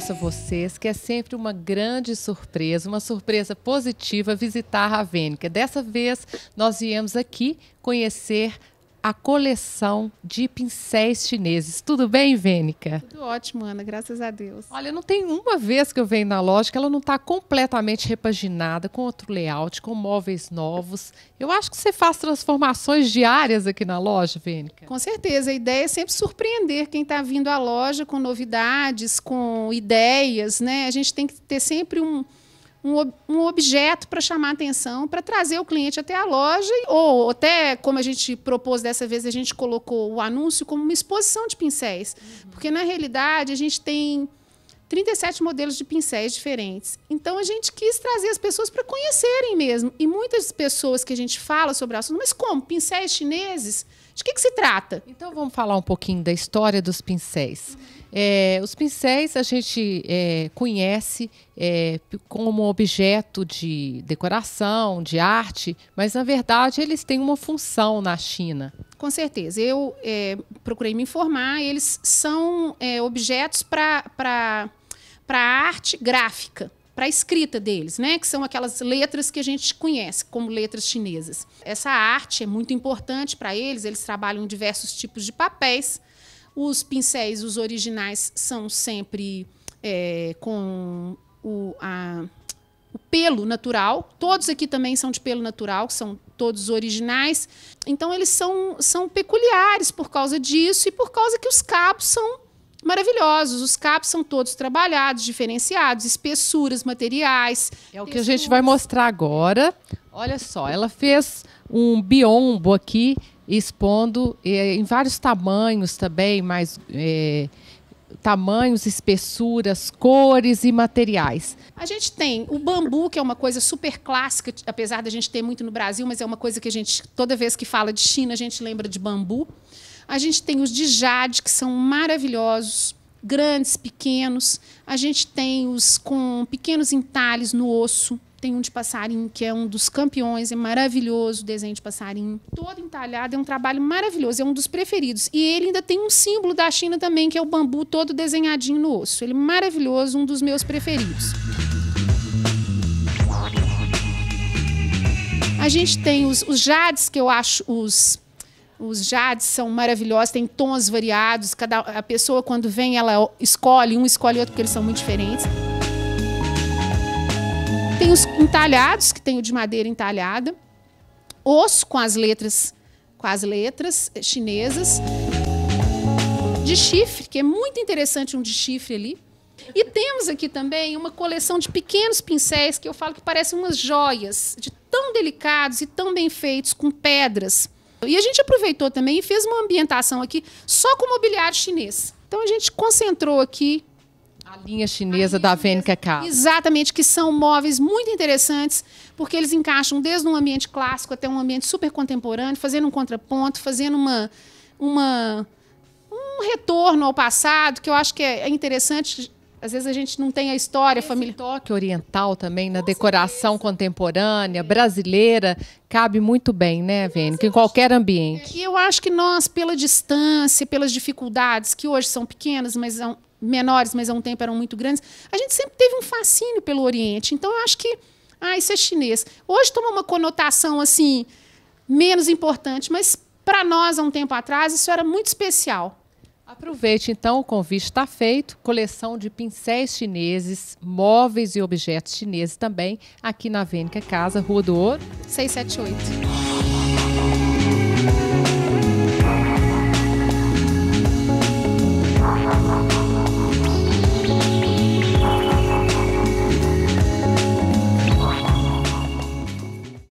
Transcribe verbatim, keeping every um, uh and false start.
confesso a vocês que é sempre uma grande surpresa, uma surpresa positiva visitar a Ravênica. Dessa vez, nós viemos aqui conhecer a coleção de pincéis chineses. Tudo bem, Vênica? Tudo ótimo, Ana, graças a Deus. Olha, não tem uma vez que eu venho na loja que ela não está completamente repaginada, com outro layout, com móveis novos. Eu acho que você faz transformações diárias aqui na loja, Vênica. Com certeza, a ideia é sempre surpreender quem está vindo à loja com novidades, com ideias, né? A gente tem que ter sempre um... Um, um objeto para chamar a atenção, para trazer o cliente até a loja, ou até, como a gente propôs dessa vez, a gente colocou o anúncio como uma exposição de pincéis. Uhum. Porque, na realidade, a gente tem trinta e sete modelos de pincéis diferentes. Então, a gente quis trazer as pessoas para conhecerem mesmo. E muitas pessoas que a gente fala sobre o assunto, mas como? Pincéis chineses? De que, que se trata? Então, vamos falar um pouquinho da história dos pincéis. Uhum. É, os pincéis a gente é, conhece é, como objeto de decoração, de arte, mas, na verdade, eles têm uma função na China. Com certeza. Eu é, procurei me informar, eles são é, objetos para para arte gráfica, para a escrita deles, né? Que são aquelas letras que a gente conhece como letras chinesas. Essa arte é muito importante para eles, eles trabalham em diversos tipos de papéis. Os pincéis, os originais, são sempre é, com o, a, o pelo natural. Todos aqui também são de pelo natural, são todos originais. Então, eles são, são peculiares por causa disso e por causa que os cabos são maravilhosos. Os cabos são todos trabalhados, diferenciados, espessuras, materiais. É o que a gente vai mostrar agora. Olha só, ela fez um biombo aqui, expondo é, em vários tamanhos também, mais é, tamanhos, espessuras, cores e materiais. A gente tem o bambu, que é uma coisa super clássica, apesar da gente ter muito no Brasil, mas é uma coisa que a gente, toda vez que fala de China, a gente lembra de bambu. A gente tem os de jade, que são maravilhosos, grandes, pequenos. A gente tem os com pequenos entalhes no osso. Tem um de passarinho, que é um dos campeões, é maravilhoso o desenho de passarinho. Todo entalhado, é um trabalho maravilhoso, é um dos preferidos. E ele ainda tem um símbolo da China também, que é o bambu todo desenhadinho no osso. Ele é maravilhoso, um dos meus preferidos. A gente tem os, os jades, que eu acho os... Os jades são maravilhosos, tem tons variados. Cada, a pessoa, quando vem, ela escolhe, um escolhe outro, porque eles são muito diferentes. Tem os entalhados, que tem o de madeira entalhada. Osso com as letras, com as letras chinesas. De chifre, que é muito interessante um de chifre ali. E temos aqui também uma coleção de pequenos pincéis, que eu falo que parecem umas joias, de tão delicados e tão bem feitos, com pedras. E a gente aproveitou também e fez uma ambientação aqui só com mobiliário chinês. Então, a gente concentrou aqui a linha chinesa a linha da Vênica Casa. Exatamente, que são móveis muito interessantes, porque eles encaixam desde um ambiente clássico até um ambiente super contemporâneo, fazendo um contraponto, fazendo uma, uma, um retorno ao passado, que eu acho que é interessante. Às vezes a gente não tem a história familiar. Esse toque oriental também na decoração contemporânea, brasileira, cabe muito bem, né, Vênica? Em qualquer ambiente. E eu acho que nós, pela distância, pelas dificuldades, que hoje são pequenas, mas são menores, mas há um tempo eram muito grandes, a gente sempre teve um fascínio pelo Oriente. Então, eu acho que, ah, isso é chinês. Hoje toma uma conotação, assim, menos importante, mas para nós, há um tempo atrás, isso era muito especial. Aproveite, então, o convite está feito. Coleção de pincéis chineses, móveis e objetos chineses também, aqui na Vênica Casa, Rua do Ouro seiscentos e setenta e oito.